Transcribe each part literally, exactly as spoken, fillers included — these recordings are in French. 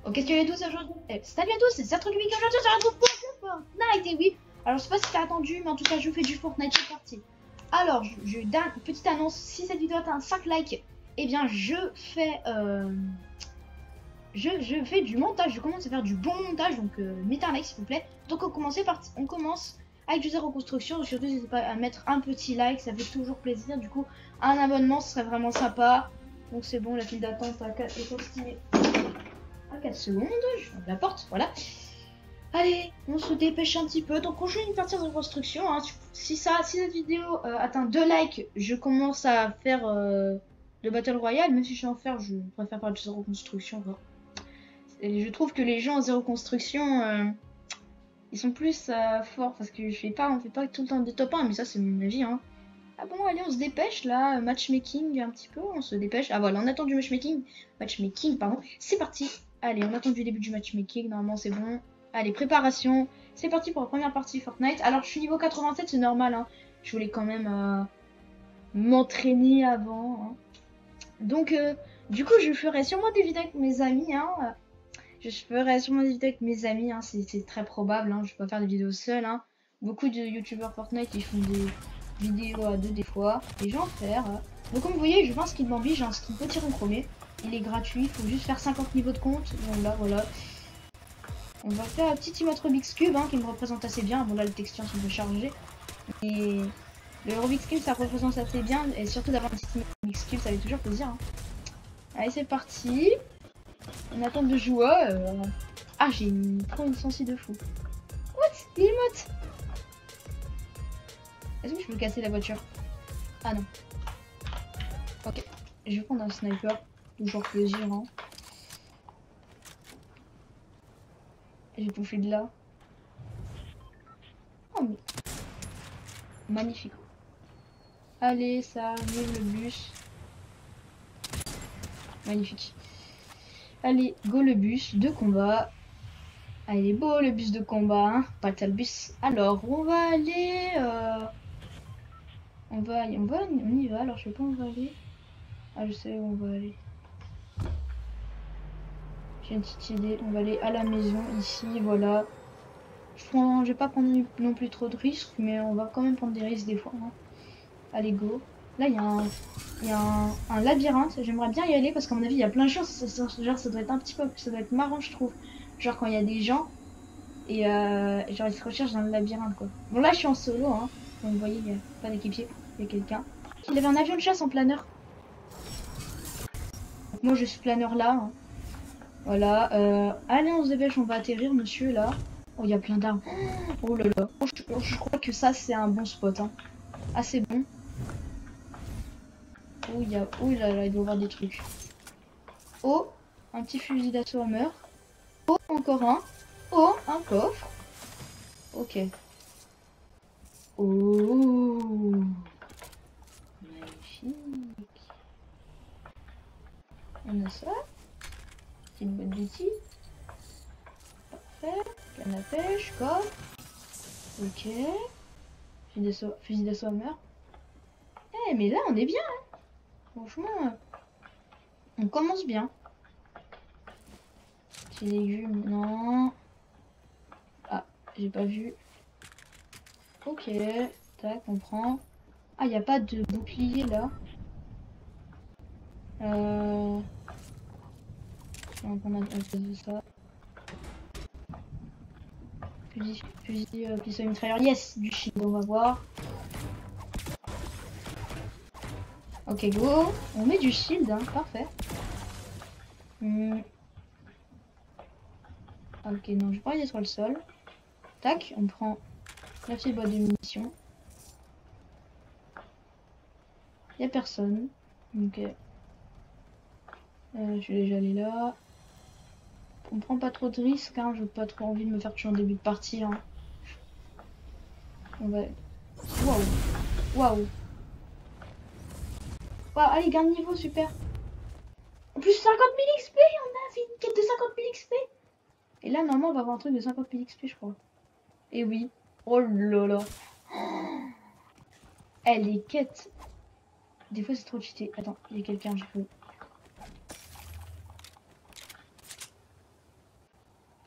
Ok, salut à tous, aujourd'hui. Eh, salut à tous, c'est Sertruc Week. Aujourd'hui, on se retrouve pour Fortnite. Et oui, alors je sais pas si t'as attendu, mais en tout cas, je fais du Fortnite, c'est parti. Alors, je, je donne une petite annonce. Si cette vidéo atteint cinq likes, eh bien, je fais. Euh, je, je fais du montage. Je commence à faire du bon montage. Donc, euh, mettez un like s'il vous plaît. Donc, on commence, par, on commence avec du zéro construction. Donc, surtout, n'hésitez pas à mettre un petit like, ça fait toujours plaisir. Du coup, un abonnement, ce serait vraiment sympa. Donc, c'est bon, la file d'attente est estimée à quatre secondes. Je ferme la porte, voilà. Allez, on se dépêche un petit peu. Donc on joue une partie de reconstruction. Hein. Si ça, si cette vidéo euh, atteint deux likes, je commence à faire euh, le Battle Royale. Même si je sais en faire, je préfère faire de zéro construction. Quoi. Et je trouve que les gens en zéro construction, euh, ils sont plus euh, forts. Parce que je fais pas, on fait pas tout le temps des top un, mais ça c'est mon avis. Hein. Ah bon, allez, on se dépêche là. Matchmaking un petit peu, on se dépêche. Ah voilà, on attend du matchmaking. Matchmaking, pardon. C'est parti. Allez, on attend du début du matchmaking. Normalement, c'est bon. Allez, préparation. C'est parti pour la première partie Fortnite. Alors, je suis niveau quatre-vingt-sept, c'est normal. Hein. Je voulais quand même euh, m'entraîner avant. Hein. Donc, euh, du coup, je ferai sûrement des vidéos avec mes amis. Hein. Je ferai sûrement des vidéos avec mes amis. Hein. C'est très probable. Hein. Je vais pas faire des vidéos seul. Hein. Beaucoup de youtubeurs Fortnite, ils font des vidéos à deux des fois. Et je vais en faire. Donc, comme vous voyez, je veux un skin Bambi. J'ai un skin petit en premier. Il est gratuit. Il faut juste faire cinquante niveaux de compte. Donc là, voilà. On va faire un petit emote Rubik's Cube hein, qui me représente assez bien. Bon là les textures sont un peu chargées. Et le Rubik's Cube ça représente assez bien. Et surtout d'avoir un petit emote Rubik's Cube ça fait toujours plaisir. Hein. Allez c'est parti. On attend de jouer. Euh... Ah j'ai une... trop une sensi de fou. What? L'emote. Est-ce que je peux casser la voiture? Ah non. Ok. Je vais prendre un sniper. Toujours plaisir. Hein. J'ai bouffé de là. Oh mais... Magnifique. Allez, ça arrive le bus. Magnifique. Allez, go le bus de combat. Allez, beau le bus de combat. Hein. Pas le bus. Alors, on va aller... Euh... On va on va on y va. Alors, je sais pas où on va aller. Ah, je sais où on va aller. J'ai une petite idée. On va aller à la maison, ici, voilà. Je prends... je vais pas prendre non plus trop de risques, mais on va quand même prendre des risques des fois. Hein. Allez, go. Là, il y a un, il y a un, un labyrinthe. J'aimerais bien y aller parce qu'à mon avis, il y a plein de choses. Ça, ça, genre, ça doit être un petit peu, ça doit être marrant, je trouve. Genre quand il y a des gens et euh, genre ils se recherchent dans le labyrinthe, quoi. Bon, là, je suis en solo, hein. Donc, vous voyez, il n'y a pas d'équipier. Il y a quelqu'un. Il avait un avion de chasse en planeur. Donc, moi, je suis planeur là. Hein. Voilà. Euh, allez, on se dépêche, on va atterrir, monsieur, là. Oh, il y a plein d'armes. Oh là là. Oh, je, je crois que ça, c'est un bon spot. Hein. Assez bon. Oh, il y a... oh là là, il doit y avoir des trucs. Oh, un petit fusil d'assaut Hammer. Oh, encore un. Oh, un coffre. Ok. Oh, magnifique. On a ça. Petite boîte d'outils. Parfait. Canne à pêche, coffre. Ok. Fusil d'assaut Hammer. Eh, mais là, on est bien. Hein. Franchement, on commence bien. Petits légumes, non. Ah, j'ai pas vu. Ok, tac, on prend. Ah, il n'y a pas de bouclier là. Euh... On va prendre un ça. Fusil, fusil, euh, pistolet mitrailleur. Yes, du shield, on va voir. Ok, go. On met du shield, hein, parfait. Hmm. Ok, non, je pas aller sur le sol. Tac, on prend la petite boîte de munitions. Il n'y a personne. Ok. Euh, je suis déjà allé là. On prend pas trop de risques, hein. J'ai pas trop envie de me faire tuer en début de partie. Hein. On va... Waouh. Waouh. Waouh, allez, gain de niveau, super. En plus, cinquante mille X P, on a fait une quête de cinquante mille X P. Et là, normalement, on va avoir un truc de cinquante mille X P, je crois. Et oui. Oh là là. Eh, les quêtes. Des fois, c'est trop cheaté. Attends, il y a quelqu'un, je peux.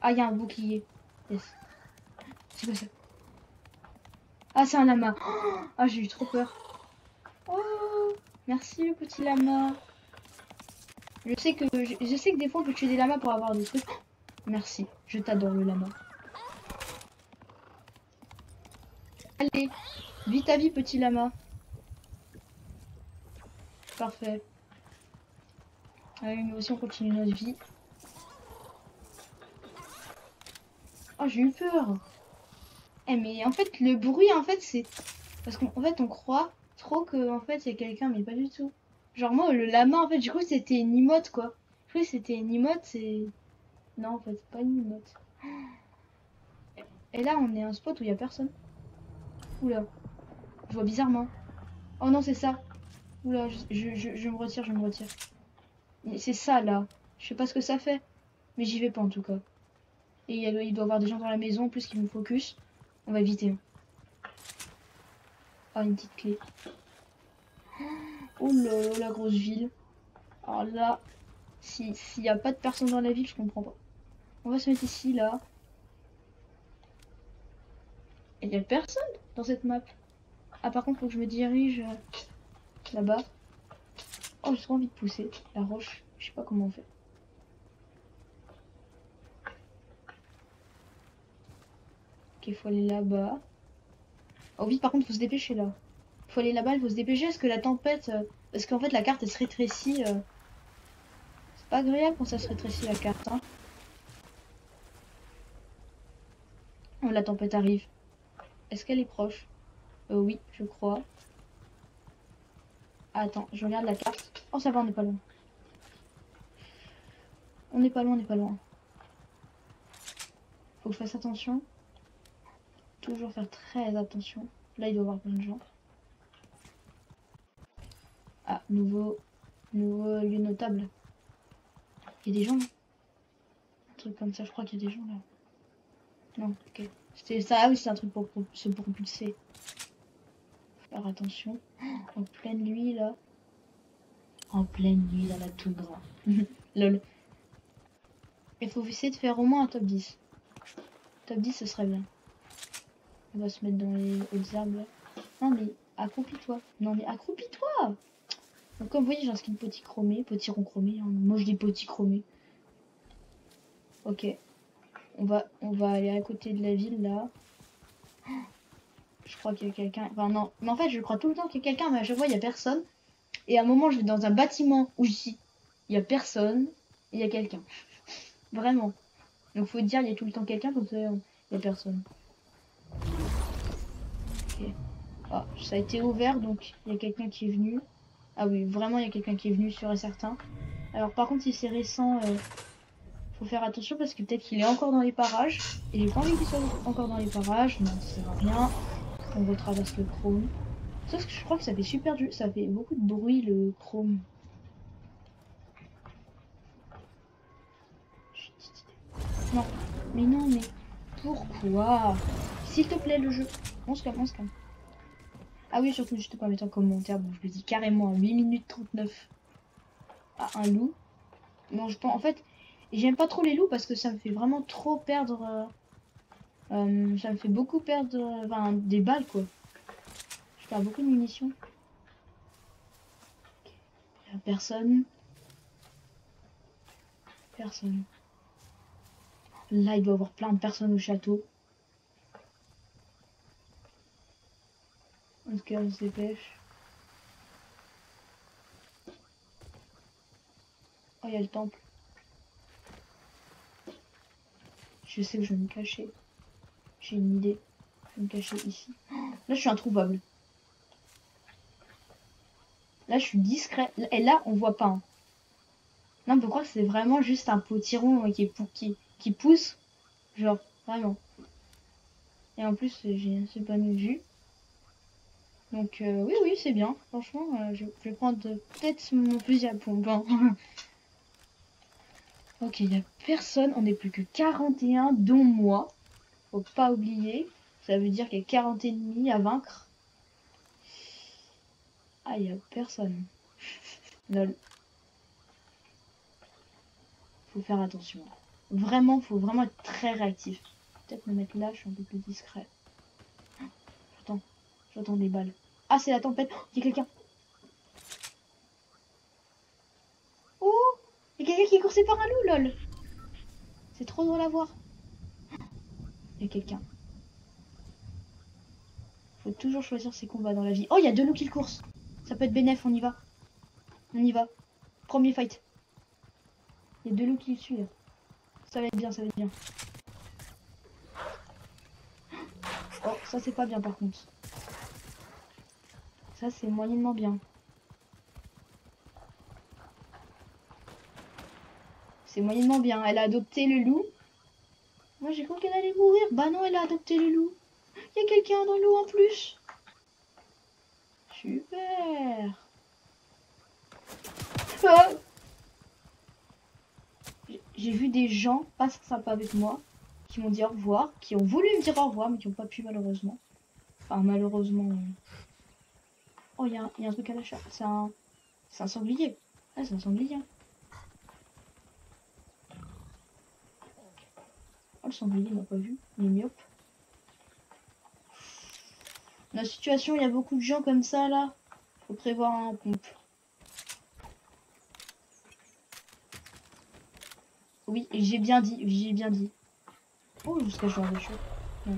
Ah, il y a un bouclier. Yes. C'est quoi ça? Ah, c'est un lama. Oh, ah, j'ai eu trop peur. Oh, merci le petit lama. Je sais que je, je sais que des fois on peut tuer des lamas pour avoir des trucs. Merci, je t'adore le lama. Allez, vis ta vie petit lama. Parfait. Allez, nous aussi on continue notre vie. Oh, j'ai eu peur. Eh mais en fait le bruit en fait c'est parce qu'en fait on croit trop que en fait c'est quelqu'un mais pas du tout. Genre moi le lama en fait du coup c'était une emote quoi. Je croyais que c'était une emote c'est non en fait c'est pas une emote. Et là on est à un spot où il y a personne. Oula, je vois bizarrement. Oh non c'est ça. Oula je, je, je, je me retire je me retire. C'est ça là. Je sais pas ce que ça fait mais j'y vais pas en tout cas. Et il, y a, il doit y avoir des gens dans la maison en plus qui me focus. On va éviter. Ah une petite clé. Oh là là la grosse ville. Alors là. Si s'il n'y a pas de personne dans la ville, je comprends pas. On va se mettre ici, là. Il n'y a personne dans cette map. Ah, par contre, faut que je me dirige euh, là-bas. Oh, j'ai trop envie de pousser la roche. Je sais pas comment on fait. Ok, faut aller là-bas. Oh, vite, par contre, faut se dépêcher là. Faut aller là-bas, il faut se dépêcher parce que la tempête. Euh, parce qu'en fait, la carte elle se rétrécit. Euh... C'est pas agréable quand ça se rétrécit la carte. Hein. Oh, la tempête arrive. Est-ce qu'elle est proche? euh, Oui, je crois. Ah, attends, je regarde la carte. Oh, ça va, on n'est pas loin. On n'est pas loin, on n'est pas loin. Faut que je fasse attention. Toujours faire très attention. Là, il doit y avoir plein de gens. Ah, nouveau, nouveau lieu notable. Il y a des gens là. Un truc comme ça, je crois qu'il y a des gens là. Non, ok. C'était ça, ah oui, c'est un truc pour, pour se propulser. Faut faire attention. En pleine nuit là. En pleine nuit dans la toundra. Lol. Il faut essayer de faire au moins un top dix. Top dix, ce serait bien. On va se mettre dans les hautes herbes là. Non mais accroupis-toi. Non mais accroupis-toi. Donc comme vous voyez, j'ai un skin petit chromé, petit rond chromé. Hein. Moi je dis petit chromé. Ok. On va, on va aller à côté de la ville là. Je crois qu'il y a quelqu'un. Enfin non. Mais en fait je crois tout le temps qu'il y a quelqu'un, mais à chaque fois il n'y a personne. Et à un moment je vais dans un bâtiment où je dis il n'y a personne. Et il y a quelqu'un. Vraiment. Donc faut dire il y a tout le temps quelqu'un, comme ça il n'y a personne. Ok. Ah, ça a été ouvert donc il y a quelqu'un qui est venu. Ah oui, vraiment il y a quelqu'un qui est venu, sûr et certain. Alors par contre si c'est récent, euh, faut faire attention parce que peut-être qu'il est encore dans les parages. Et j'ai pas envie qu'il soit encore dans les parages. Non, ça sert à rien. On retraverse le chrome. Sauf que je crois que ça fait super du... ça fait beaucoup de bruit le chrome. Non, mais non, mais pourquoi? S'il te plaît le jeu. On se calme, on se calme. Ah oui, surtout juste pas mettre en commentaire. Bon, je le dis carrément à huit minutes trente-neuf à un loup. Non, je pense en fait, j'aime pas trop les loups parce que ça me fait vraiment trop perdre. Euh, euh, ça me fait beaucoup perdre euh, enfin, des balles quoi. Je perds beaucoup de munitions. Okay. Personne. Personne. Là, il doit y avoir plein de personnes au château. En tout cas, on se dépêche. Oh, il y a le temple. Je sais que je vais me cacher. J'ai une idée. Je vais me cacher ici. Là, je suis introuvable. Là, je suis discret. Et là, on voit pas. Hein. Non, on peut croire que c'est vraiment juste un potiron qui, est qui, qui pousse. Genre, vraiment. Et en plus, j'ai un super bonne vue. Donc, euh, oui, oui, c'est bien. Franchement, euh, je, je vais prendre peut-être mon fusil à pompe. Hein. Ok, il n'y a personne. On n'est plus que quarante et un, dont moi. Faut pas oublier. Ça veut dire qu'il y a quarante ennemis à vaincre. Ah, il n'y a personne. Lol. Faut faire attention. Vraiment, faut vraiment être très réactif. Peut-être me mettre là, je suis un peu plus discret. J'entends, j'entends des balles. Ah, c'est la tempête. Il y a quelqu'un. Oh, il y a quelqu'un qui est coursé par un loup, lol. C'est trop drôle à voir. Il y a quelqu'un. Faut toujours choisir ses combats dans la vie. Oh, il y a deux loups qui le coursent. Ça peut être bénéf, on y va. On y va. Premier fight. Il y a deux loups qui le suivent. Ça va être bien, ça va être bien. Oh, ça c'est pas bien par contre. Ça c'est moyennement bien. C'est moyennement bien. Elle a adopté le loup. Moi j'ai cru qu'elle allait mourir. Bah non, elle a adopté le loup. Il y a quelqu'un dans l'eau en plus. Super. Ah, j'ai vu des gens pas sympas avec moi qui m'ont dit au revoir, qui ont voulu me dire au revoir mais qui n'ont pas pu malheureusement. Enfin malheureusement. Oh, il y, y a un truc à l'achat. C'est un... C'est un sanglier. Ah, c'est un sanglier. Oh, le sanglier il m'a pas vu. Il est myope. Dans la situation, il y a beaucoup de gens comme ça là. Faut prévoir un pompe. Oui, j'ai bien dit, j'ai bien dit. Oh, jusqu'à je vais en voiture. Non.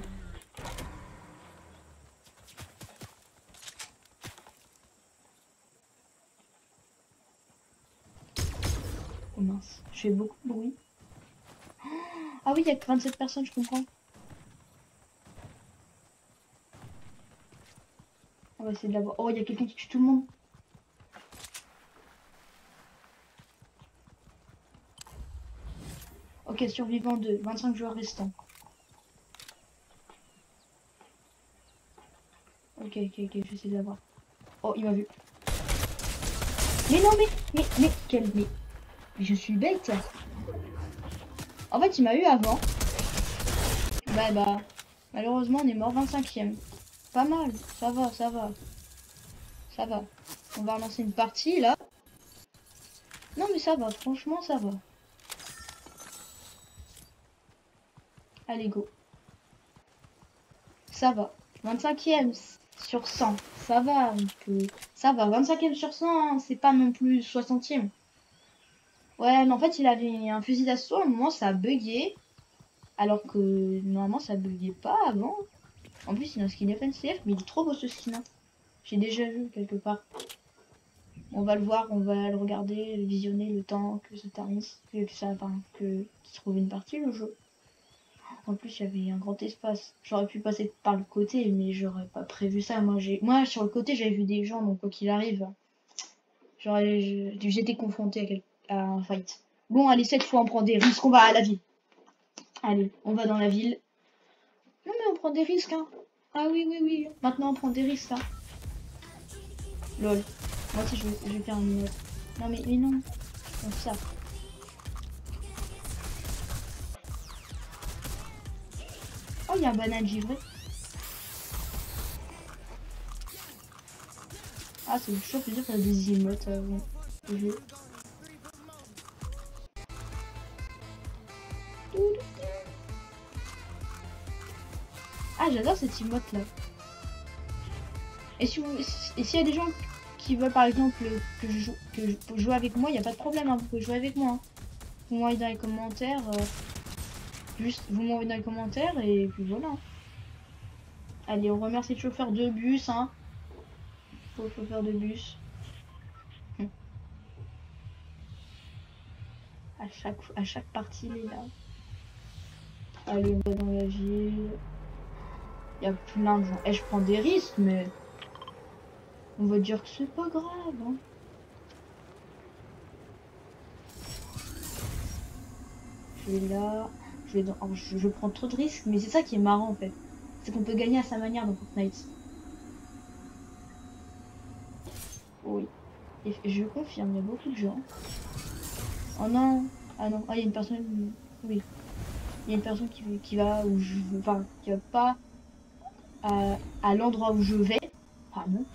Oh mince, je fais beaucoup de bruit. Ah oui, il y a que vingt-sept personnes, je comprends. On va essayer de l'avoir. Oh, il y a quelqu'un qui tue tout le monde. Ok, survivant deux, vingt-cinq joueurs restants. Ok, ok, ok, je vais essayer de l'avoir. Oh, il m'a vu. Mais non, mais, mais, mais, quel, mais, mais je suis bête. En fait, il m'a eu avant. Bah, bah, malheureusement, on est mort vingt-cinquième. Pas mal, ça va, ça va. Ça va. On va relancer une partie, là. Non, mais ça va, franchement, ça va. Allez, go. Ça va. vingt-cinquième sur cent. Ça va un peu. Ça va. vingt-cinquième sur cent, hein, c'est pas non plus soixantième. Ouais, mais en fait, il avait un fusil d'assaut. À un moment, ça a bugué. Alors que normalement, ça buguait pas avant. En plus, il a un skin F N C F, mais il est trop beau ce skin. Hein. J'ai déjà vu quelque part. On va le voir, on va le regarder, le visionner le temps que ça tarisse. Que, que ça, enfin, que qu'il trouve une partie le jeu. En plus, il y avait un grand espace. J'aurais pu passer par le côté, mais j'aurais pas prévu ça. Moi, j'ai, moi sur le côté, j'avais vu des gens, donc quoi qu'il arrive, j'aurais, j'étais confronté à, quel... à un fight. Bon, allez, cette fois, on prend des risques. On va à la ville. Allez, on va dans la ville. Non, mais on prend des risques, hein. Ah oui, oui, oui. Maintenant, on prend des risques, hein. Lol. Moi aussi, je vais, je vais faire un minute. Non, mais, mais non. Comme ça. Oh, il y a un banane givré. Ah, c'est toujours plaisir de faire des emotes avant le jeu. Ah, j'adore cette emote là. Et si vous, et s'il y a des gens qui veulent par exemple que je joue, que je joue avec moi, il n'y a pas de problème, hein, vous pouvez jouer avec moi. Hein. Vous m'envoyez dans les commentaires. Euh, juste, vous m'envoyez dans les commentaires et puis voilà. Allez, on remercie le chauffeur de bus, hein. Au chauffeur de bus. Hum. À chaque, à chaque partie, il est là. Allez, on va dans la ville. Il y a plein de gens. Et je prends des risques, mais on va dire que c'est pas grave. Hein. Je vais là. Je, vais dans... oh, je, je prends trop de risques, mais c'est ça qui est marrant en fait. C'est qu'on peut gagner à sa manière dans Fortnite. Oui. Et je confirme, il y a beaucoup de gens. Oh non. Ah non. Ah, il y a une personne. Oui. Il y a une personne qui, qui va où je veux. Enfin, qui va pas à, à l'endroit où je vais. Pardon.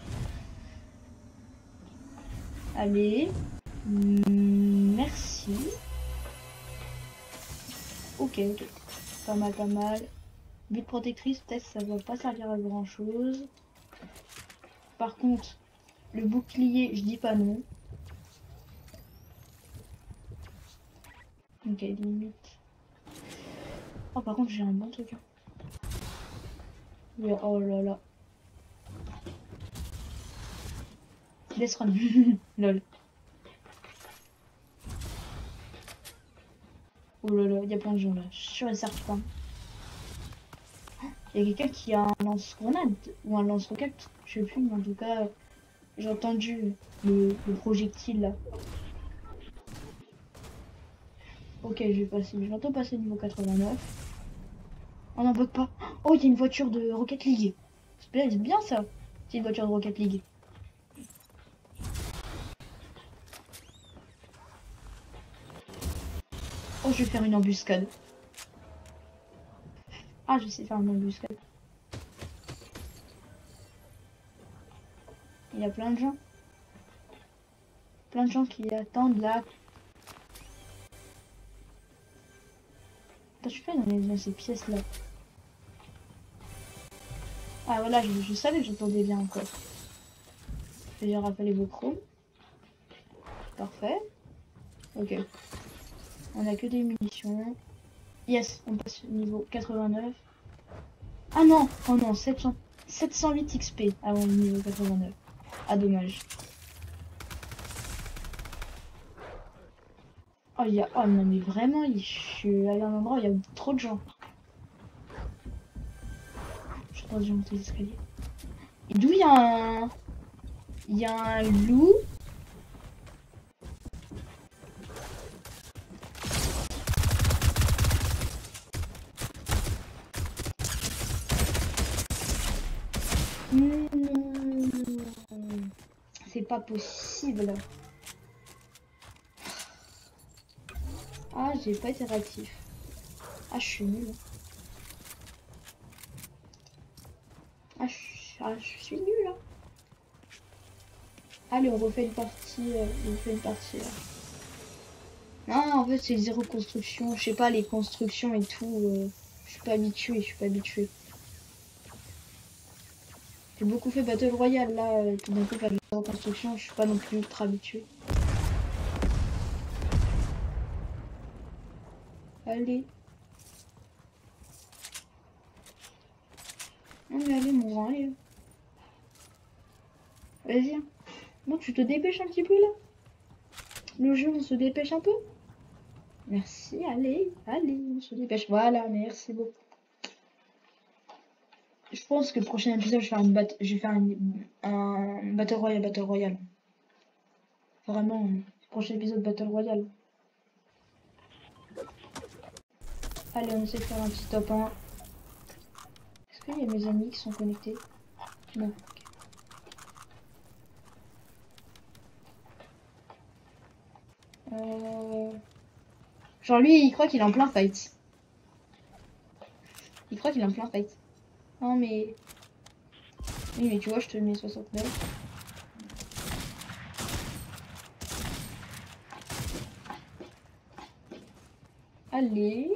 Allez. Merci. Ok, ok. Pas mal, pas mal. Butte protectrice, peut-être ça va pas servir à grand chose. Par contre, le bouclier, je dis pas non. Ok, limite. Oh, par contre, j'ai un bon truc. Ouais, oh là là. Death Run. Lol. Oh là là, il y a plein de gens là. Je suis sûr et certain. Il y a quelqu'un qui a un lance-grenade ou un lance-roquette. Je sais plus, mais en tout cas, j'ai entendu le, le projectile là. Ok, je vais passer. Je vais bientôt passer niveau quatre-vingt-neuf. On n'en bug pas. Oh, il y a une voiture de Rocket League. C'est bien, c'est bien ça. C'est une voiture de Rocket League. Oh, je vais faire une embuscade. Ah, je sais faire une embuscade. Il y a plein de gens. Plein de gens qui attendent là. Qu'est-ce que tu fais dans, les, dans ces pièces là? Ah voilà, je, je savais que j'entendais bien encore. Je vais rappeler vos chromes. Parfait. Ok. On a que des munitions. Yes, on passe au niveau quatre-vingt-neuf. Ah non, oh non, sept cents, sept cent huit X P avant le niveau quatre-vingt-neuf. Ah dommage. Oh, il y a... oh non mais vraiment, je suis allé à un endroit où il y a trop de gens. Je crois que j'ai monté les escaliers. Et d'où il y a un... Il y a un loup. Non, c'est pas possible. Ah, j'ai pas été réactif. Ah, je suis nulle. Ah, je, ah, je suis nulle. Hein. Allez, on refait une partie. Euh, on refait une partie là. Non, en fait, c'est zéro construction. Je sais pas, les constructions et tout. Euh, je suis pas habituée, je suis pas habituée. J'ai beaucoup fait Battle Royale là. Euh, tout d'un coup, faire de la zéro construction, je suis pas non plus ultra habituée. Allez. Non, mais allez, mon grand, allez. Vas-y. Hein. Non, tu te dépêches un petit peu là. Le jeu, on se dépêche un peu. Merci, allez, allez, on se dépêche. Voilà, merci beaucoup. Je pense que le prochain épisode, je vais faire une bat je vais faire un, un Battle Royale, Battle Royale. Vraiment, le prochain épisode Battle Royale. Allez, on essaie de faire un petit top un. Est-ce qu'il y a mes amis qui sont connectés? Non. Okay. Euh... Genre lui, il croit qu'il est en plein fight. Il croit qu'il est en plein fight. Non mais... Oui mais tu vois, je te mets soixante-neuf. Allez.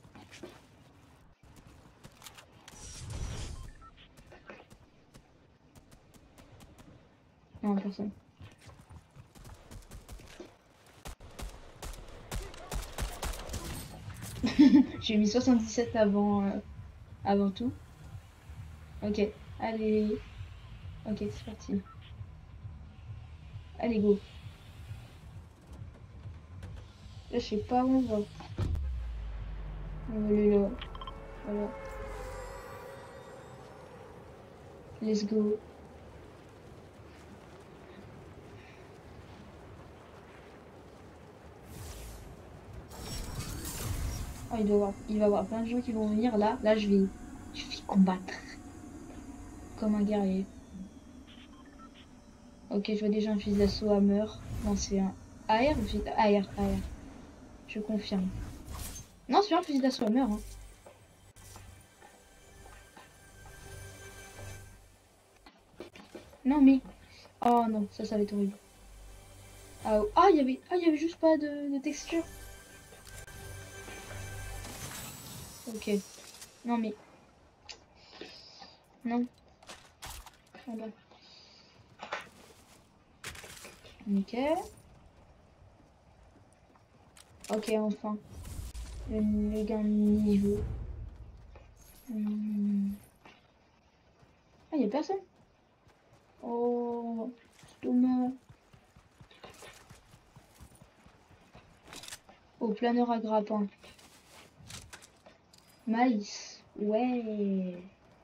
Non, personne. J'ai mis soixante-dix-sept avant, euh, avant tout. Ok, allez. Ok, c'est parti. Allez, go. Là, je sais pas où on va. On va aller là. Voilà. Let's go. Oh, il, doit avoir, il va y avoir plein de gens qui vont venir. Là, là, je vais, je vais combattre. Comme un guerrier. Ok, je vois déjà un fusil d'assaut Hammer. Non, c'est un A R ou fusil A R, A R. Je confirme. Non, c'est un fusil d'assaut Hammer. Hein. Non, mais... Oh non, ça, ça va être horrible. Ah, oh, ah, il y avait... Ah, il y avait juste pas de, de texture. Ok. Non mais... Non. Ah bah. Ok. Ok, enfin. Le, le gain de niveau. Hum. Ah, y'a personne. Oh, c'est dommage. Oh, planeur à grappin. Maïs. Ouais.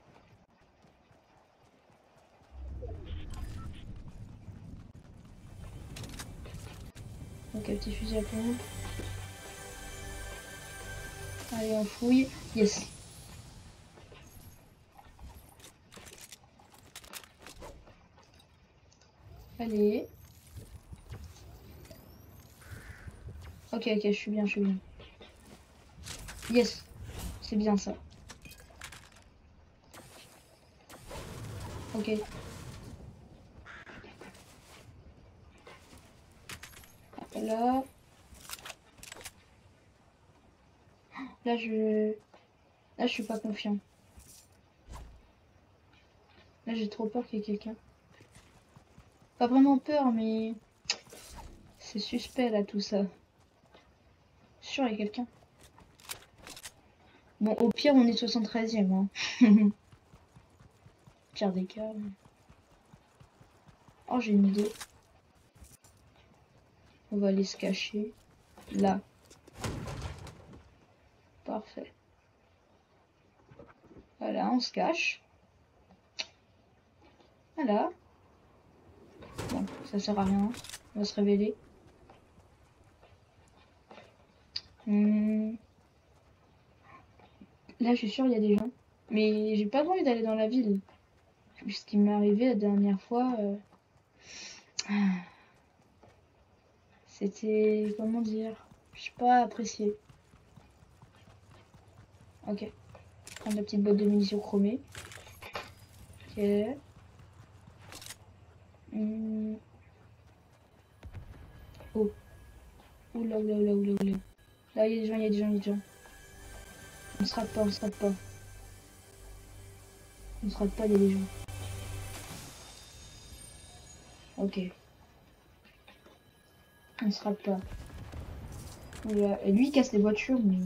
Ok, petit fusil à pompe. Allez, on fouille. Yes. Allez. Ok, ok, je suis bien, je suis bien. Yes. C'est bien ça. Ok. Là. Là, je... Là, je suis pas confiant. Là, j'ai trop peur qu'il y ait quelqu'un. Pas vraiment peur, mais... C'est suspect, là, tout ça. Sûr, il y a quelqu'un. Bon, au pire, on est soixante-treizième. Hein. Pire des cas. Oh, j'ai une idée. On va aller se cacher. Là. Parfait. Voilà, on se cache. Voilà. Bon, ça sert à rien. On va se révéler. Hmm. Là, je suis sûre, il y a des gens. Mais j'ai pas envie d'aller dans la ville. Ce qui m'est arrivé la dernière fois... Euh... C'était... Comment dire? Je sais pas apprécié. Ok. Prendre la petite boîte de munitions chromée. Ok. Hmm. Oh. Oula, oula, oula, oula, oula. Là, il y a des gens, il y a des gens, il y a des gens. On se rate pas, on se rate pas. On se rate pas, il y a des gens. Ok. On se rate pas. Oula. Et lui, il casse les voitures, mais...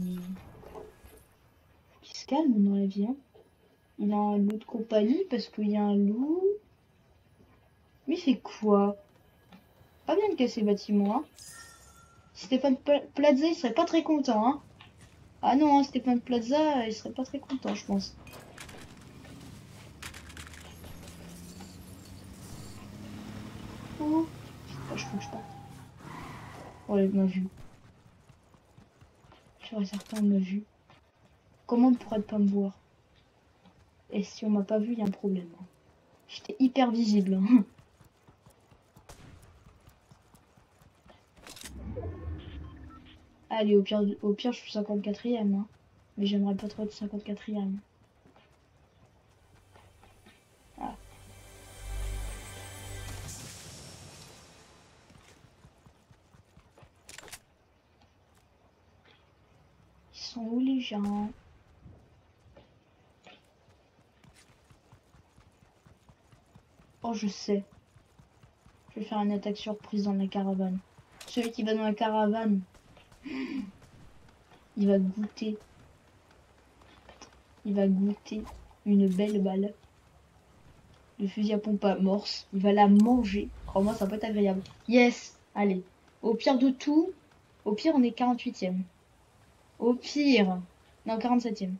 Il se calme dans la vie, hein. Il a un loup de compagnie parce qu'il y a un loup. Mais il fait quoi? Pas bien de casser les bâtiments, hein. Stéphane Plaza, il serait pas très content, hein. Ah non, hein, Stéphane Plaza, il serait pas très content, je pense. Oh, oh je bouge pas. Oh, il m'a vu. Je serais certain, il m'a vu. Comment on pourrait pas me voir? Et si on m'a pas vu, il y a un problème. Hein. J'étais hyper visible. Hein. Allez, au pire, au pire, je suis cinquante-quatrième. Hein. Mais j'aimerais pas trop être cinquante-quatrième. Ah. Ils sont où les gens? Oh, je sais. Je vais faire une attaque surprise dans la caravane. Celui qui va dans la caravane, il va goûter. Il va goûter une belle balle. Le fusil à pompe à morse. Il va la manger. Crois-moi, ça peut être agréable. Yes! Allez. Au pire de tout, au pire, on est quarante-huitième. Au pire. Non, quarante-septième.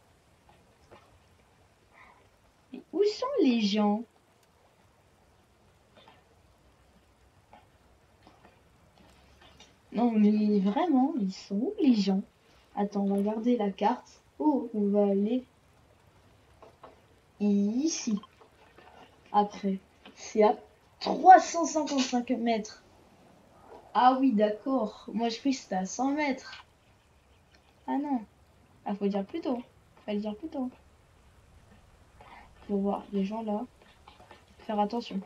Mais où sont les gens? Non, mais vraiment, ils sont où les gens? Attends, on va regarder la carte. Oh, on va aller ici. Après, c'est à trois cent cinquante-cinq mètres. Ah oui, d'accord. Moi, je crois que c'était à cent mètres. Ah non. Ah, faut dire plus tôt. Fallait dire plus tôt. Faut voir les gens là. Faire attention.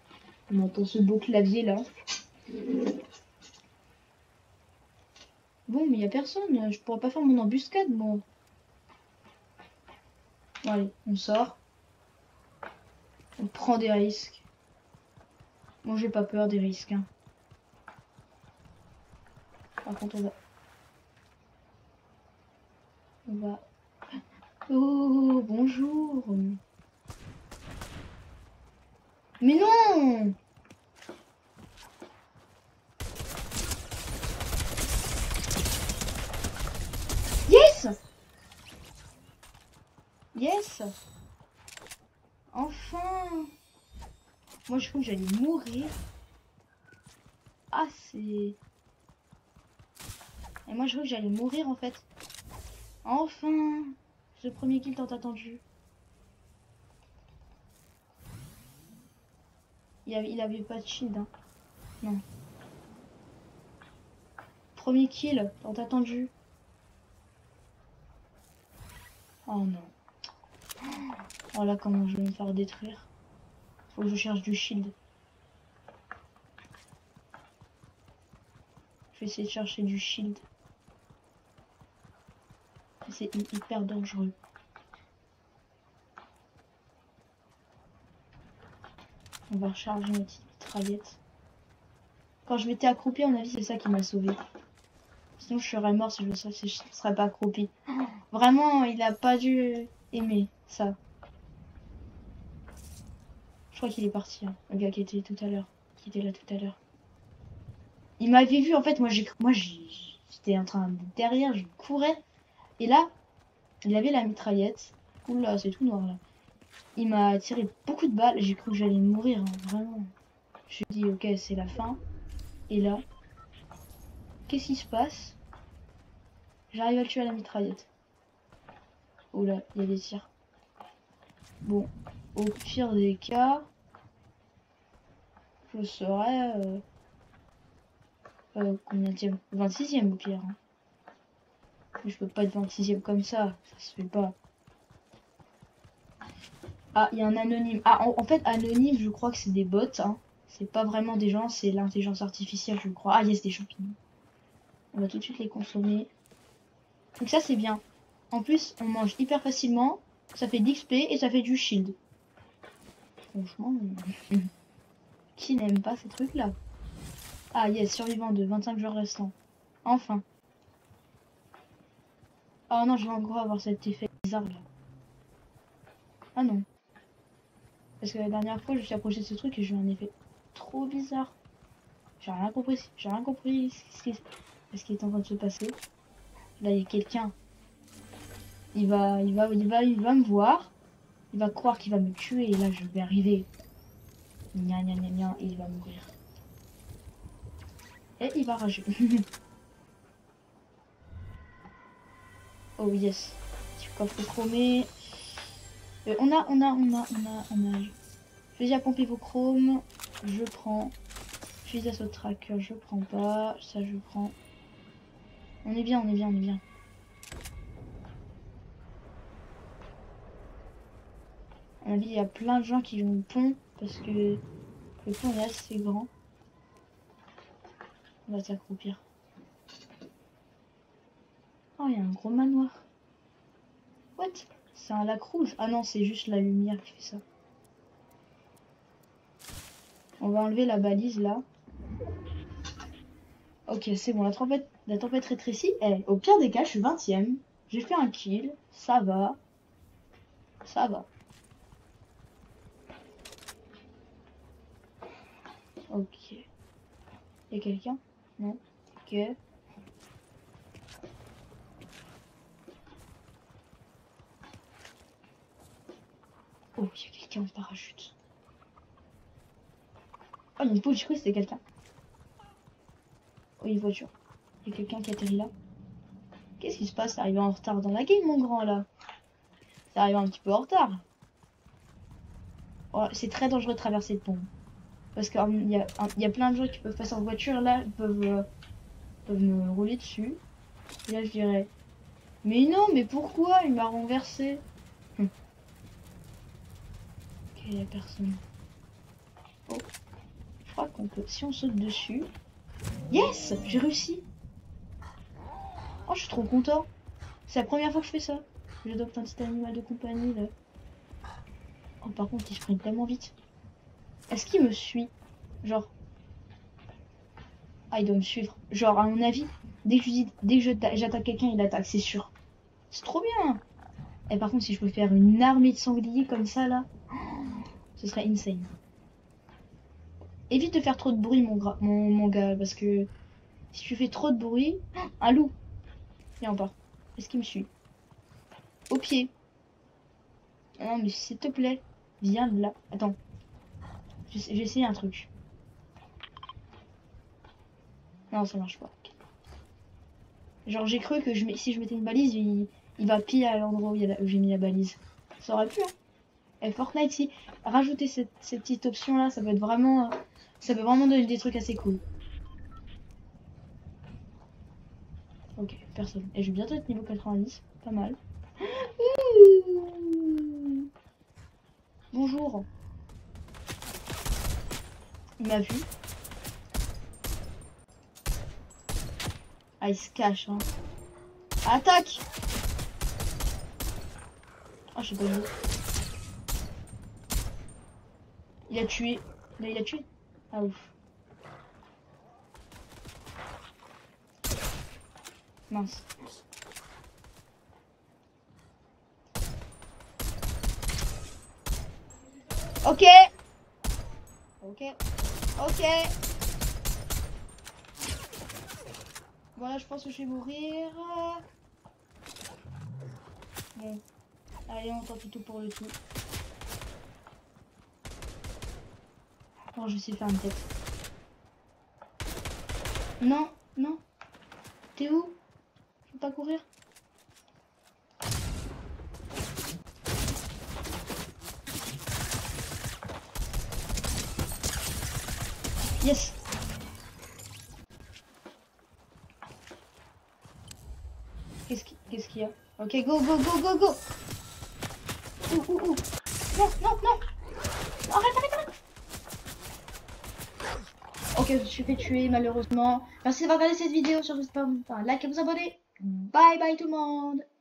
On entend ce beau clavier là. Bon, mais il y a personne. Je pourrais pas faire mon embuscade, moi. Bon, allez, on sort. On prend des risques. Moi, j'ai pas peur des risques. Hein. Par contre, on va... On va... Oh, bonjour. Mais non! Yes! Yes! Enfin! Moi, je crois que j'allais mourir. Ah, c'est... Et moi, je crois que j'allais mourir, en fait. Enfin! Ce premier kill tant attendu. Il avait, il avait pas de shield, hein. Non. Premier kill tant attendu. Oh non. Oh là, comment je vais me faire détruire. Faut que je cherche du shield. Je vais essayer de chercher du shield. C'est hyper dangereux. On va recharger ma petite mitraillette. Quand je m'étais accroupi, à mon avis, c'est ça qui m'a sauvé. Sinon, je serais mort si je ne serais pas accroupi. Vraiment, il a pas dû aimer ça. Je crois qu'il est parti, hein, le gars qui était tout à l'heure, qui était là tout à l'heure. Il m'avait vu, en fait, moi j'ai, moi j'étais en train de derrière, je courais, et là, il avait la mitraillette. Oula, c'est tout noir là. Il m'a tiré beaucoup de balles, j'ai cru que j'allais mourir, hein, vraiment. Je me dis, ok, c'est la fin. Et là, qu'est-ce qui se passe? J'arrive à le tuer à la mitraillette. Oula, il y a des tirs. Bon, au pire des cas, je serais... Euh, euh, combienième? vingt-sixième au pire. Hein. Mais je peux pas être vingt-sixième comme ça, ça se fait pas. Ah, il y a un anonyme. Ah, en, en fait, anonyme, je crois que c'est des bots. Hein. C'est pas vraiment des gens, c'est l'intelligence artificielle, je crois. Ah, yes, des champignons. On va tout de suite les consommer. Donc ça, c'est bien. En plus, on mange hyper facilement. Ça fait d'X P et ça fait du shield. Franchement, euh... qui n'aime pas ces trucs-là? Ah, yes, survivant de vingt-cinq jours restants. Enfin. Oh non, je vais encore avoir cet effet bizarre là. Ah non. Parce que la dernière fois, je suis approché de ce truc et j'ai eu un effet trop bizarre. J'ai rien compris. J'ai rien compris ce qui, ce qui est en train de se passer. Là, il y a quelqu'un. Il va, il va, il va, il va me voir. Il va croire qu'il va me tuer et là, je vais arriver. Gna gna gna gna et il va mourir. Et il va rager. Oh yes. Petit coffre chromé. Euh, on a, on a, on a, on a, on a. Fusil à pomper vos chromes. Je prends. Fusil d'assaut tracker, je prends pas. Ça, je prends. On est bien, on est bien, on est bien. À mon avis, il y a plein de gens qui vont au pont parce que le pont est assez grand. On va s'accroupir. Oh, il y a un gros manoir. What? C'est un lac rouge? Ah non, c'est juste la lumière qui fait ça. On va enlever la balise là. Ok, c'est bon, la tempête, la tempête rétrécit. Eh, au pire des cas, je suis vingtième. J'ai fait un kill. Ça va. Ça va. Ok. Il y a quelqu'un? Non. Ok. Oh, il y a quelqu'un en parachute. Oh, il y a une poutre, je crois que c'était quelqu'un. Oh, une voiture. Il y a quelqu'un qui atterrit là. Qu'est-ce qui se passe? C'est arrivé en retard dans la game, mon grand, là. C'est arrivé un petit peu en retard. Oh, c'est très dangereux de traverser le pont. Parce qu'il um, y, y a plein de gens qui peuvent passer en voiture, là, peuvent, euh, peuvent me rouler dessus. Et là, je dirais... Mais non, mais pourquoi? Il m'a renversé. Hum. Ok, il n'y a personne. Oh. Je crois qu'on peut... Si on saute dessus... Yes! J'ai réussi! Oh, je suis trop content. C'est la première fois que je fais ça. J'adopte un petit animal de compagnie là. Oh, par contre, il sprint tellement vite. Est-ce qu'il me suit? Genre. Ah, il doit me suivre. Genre, à mon avis, dès que je dis, dès que j'attaque quelqu'un, il attaque, c'est sûr. C'est trop bien. Et par contre, si je peux faire une armée de sangliers comme ça là, ce serait insane. Évite de faire trop de bruit, mon, gra mon, mon gars, parce que si tu fais trop de bruit. Un loup. Viens, on part. Est-ce qu'il me suit? Au pied. Non, mais s'il te plaît, viens de là. Attends. J'ai essayé un truc. Non, ça marche pas. Genre, j'ai cru que je mets, si je mettais une balise, il, il va pile à l'endroit où, où j'ai mis la balise. Ça aurait pu, hein. Et Fortnite, si rajouter cette, cette petite option là, ça peut être vraiment. Ça peut vraiment donner des trucs assez cool. Ok, personne. Et je vais bientôt être niveau quatre-vingt-dix. Pas mal. Bonjour. Il m'a vu. Ah, il se cache, hein. Attaque! Ah, oh, je sais pas où. Il a tué. Là, il a tué. Ah, ouf. Mince. Ok. Ok. Ok. Voilà, je pense que je vais mourir. Bon. Allez, on tente tout pour le tout. Oh, je sais faire une tête. Non, non. T'es où? Faut pas courir. Yes. Qu'est-ce qu'il qu'est-ce qu'il y a? Ok, go, go, go, go, go. Ouh, ouh, ouh. Non, non, non. Arrête, arrête, arrête. Ok, je me suis fait tuer malheureusement. Merci d'avoir regardé cette vidéo. Sur, n'hésitez pas à liker et vous abonner. Bye bye tout le monde.